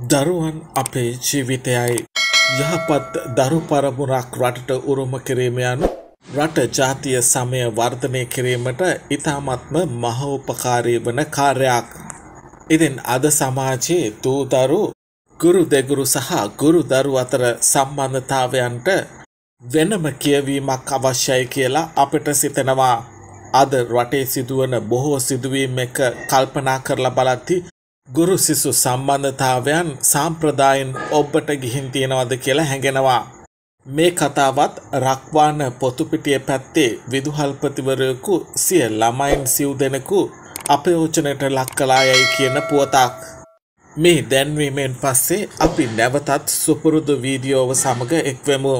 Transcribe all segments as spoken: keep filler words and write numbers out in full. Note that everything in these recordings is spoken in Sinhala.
දරුවන් අපේ ජීවිතයයි යහපත් දරු පරමුණක් රටට උරුම කිරීම යනු රට ජාතිය සමය වර්ධනය කිරීමට ඉතාමත්ම මහෝපකාරී වන කාර්යයක්. ඉතින් අද සමාජයේ දූ දරු ගුරු දෙගුරු සහ ගුරු දරු අතර සම්බන්ධතාවයන්ට වෙනම කියවීමක් අවශ්‍යයි කියලා අපිට සිතෙනවා. අද රටේ සිදුවන බොහෝ සිදුවීම් එක කල්පනා කරලා බලද්දී ගුරු සිසු සම්බන්ධතාවයන් සාම්ප්‍රදායින් ඔබට ගිහින් තියනවද කියලා හැඟෙනවා. මේ කතාවත් රක්වාන පොතුපිටිය පැත්තේ විදුහල්පතිවරයෙකු සිය ළමයින් සිව් දෙනෙකු අපයෝජනයට ලක් කළායයි කියන පුවතක්. මේ දැන්වීමෙන් පස්සේ අපි නැවතත් සුපුරුදු වීඩියෝව සමග එක්වෙමු.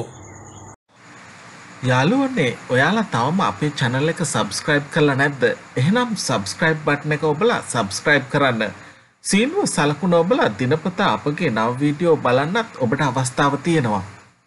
යාළුවනේ, ඔයාලා තවම අපේ channel එක subscribe කරලා නැද්ද? එහෙනම් subscribe button එක ඔබලා subscribe කරන්න. සීනුව සලකුණ ඔබලා දිනපතා අපගේ නව වීඩියෝ බලන්නත් ඔබට අවස්ථාව තියෙනවා.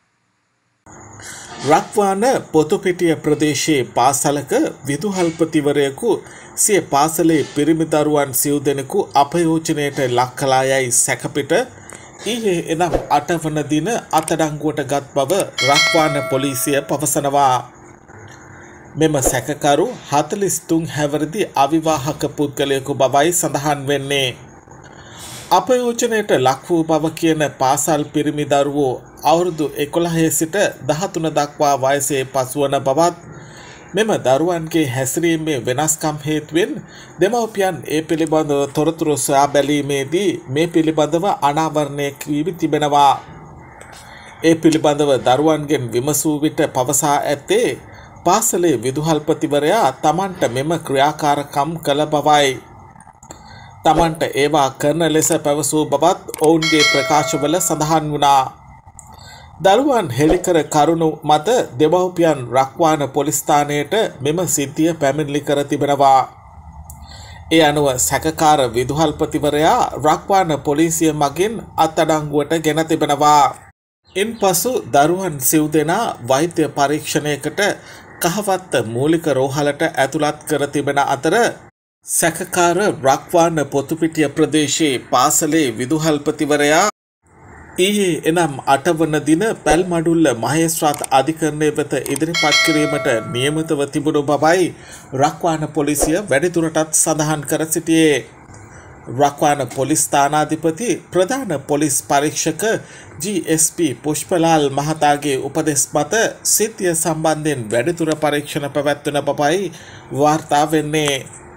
රක්වාන පොතුපිටිය ප්‍රදේශයේ පාසලක විදුහල්පතිවරයෙකු සිය පාසලේ පිරිමි දරුවන් සිව් දෙනෙකු අපයෝජනයට ලක් කළා යයි සැකපිට ඊයේ එනම් අට වන දින අත්අඩංගුවට ගත් බව රක්වාන පොලිසිය පවසනවා. මෙම සැකකරු හතළිස් තුන් හැවිරිදි අවිවාහක පුද්ගලයෙකු බවයි සඳහන් වෙන්නේ. අපයෝජනයට ලක් වූ බව කියන පාසල් පිරිමි දරුවෝ අවුරුදු එකොළහේ සිට දහතුන දක්වා වයසේ පසුවන බවත්, මෙම දරුවන්ගේ හැසිරීමේ වෙනස්කම් හේතුවෙන් දෙමව්පියන් ඒ පිළිබඳව තොරතුරු සොයා බැලීමේදී මේ පිළිබඳව අනාවරණය වී තිබෙනවා. ඒ පිළිබඳව දරුවන්ගෙන් විමසූ විට පවසා ඇත්තේ පාසලේ විදුහල්පතිවරයා තමන්ට මෙම ක්‍රියාකාරකම් කළ බවයි. තමන්ට ඒවා කරන ලෙස පැවසූ බවත් ඔවුන්ගේ ප්‍රකාශවල සඳහන් වුණා. දරුවන් හෙළිකර කරුණු මත දෙමව්පියන් රක්වාන පොලිස් ස්ථානයට මෙම සිද්ධිය පැමිණිලි කර තිබෙනවා. ඒ අනුව සැකකාර විදුහල්පතිවරයා රක්වාන පොලිසිය මගින් අත්අඩංගුවට ගෙන තිබෙනවා. ඉන්පසු දරුවන් සිව් දෙනා වෛද්‍ය පරීක්ෂණයකට කහවත්ත මූලික රෝහලට ඇතුළත් කර තිබෙන අතර සැකකාර රක්වාන පොතුපිටිය ප්‍රදේශයේ පාසලේ විදුහල්පතිවරයා ඊයේ එනම් අට වන දින පැල්මඩුල්ල මහේස්ත්‍රාත් අධිකරණය වෙත ඉදිරිපත් කිරීමට නියමිතව තිබුණු බවයි රක්වාන පොලිසිය වැඩිදුරටත් සඳහන් කර සිටියේ. රක්වාන පොලිස් ස්ථානාධිපති ප්‍රධාන පොලිස් පරීක්ෂක ජී එස් පී පුෂ්පලාල් මහතාගේ උපදෙස් මත සිද්ධිය සම්බන්ධයෙන් වැඩිදුර පරීක්ෂණ පැවැත්වෙන බවයි වාර්තා වෙන්නේ.